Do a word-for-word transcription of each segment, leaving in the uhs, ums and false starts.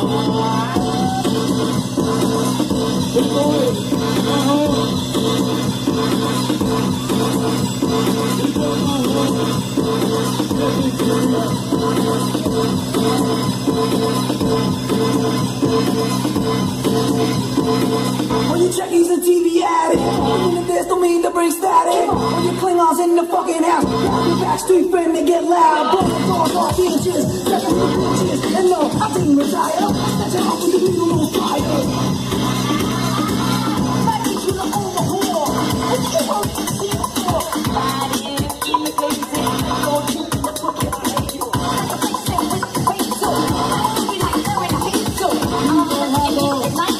When you Trekkies and T V addict, when you this don't mean to bring static. When you Klingons in the fucking house, your backstreet friend they get loud. Blow the doors off inches, second the bitches. And no, I didn't retire. That's how you need a little fire. Like you to the overhaul. What you want to see for? Ride in, in the crazy, go deep in the fucking radio. Like a person with the face so. We like her and I hate so. I'm gonna have a night.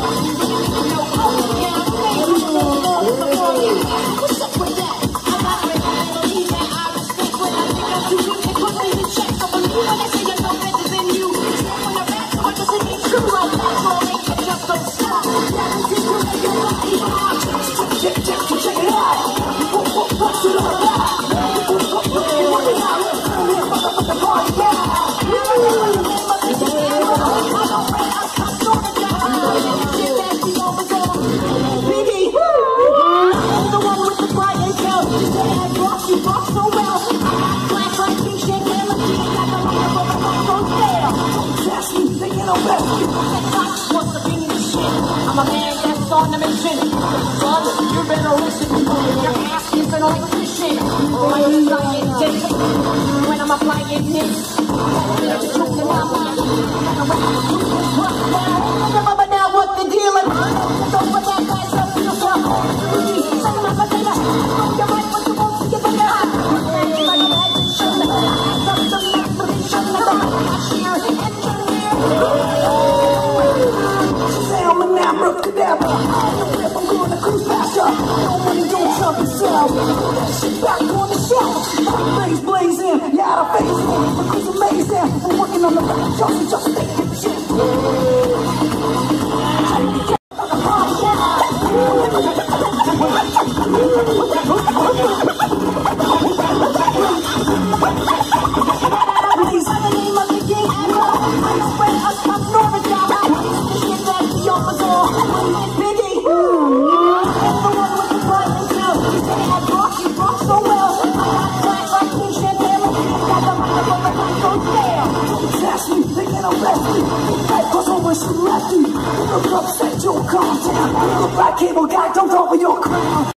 What's up with that? I got it. I believe that I respect when I think I'm too good to put me in check. I believe when I say you're no better than you. When I rap, so I just say it's true like that. So make it just so strong. Yeah, this is your make your body on. Check, check, check it out. What's it all about? Work it out. Motherfucker party down. I'm a man that's on a mission. Son, you better listen. Your ass isn't on position. When I'm flying this, when I'm applying this, there's a truth in my mind. Remember now what the deal is. Don't put that guy up to yourself. Say my potato. You're right, but you won't see it in your heart. Like a bad shit. Something that's the vision of the cashier engineer. Abracadabra, I'm gonna cruise past ya. No money, don't jump yourself. That shit back on the shelf. Blaze blazing, yeah, out of face. Look who's amazing. I'm working on the back, just just thinking shit. Upset your calm down. Look like cable guy dumped over your crown.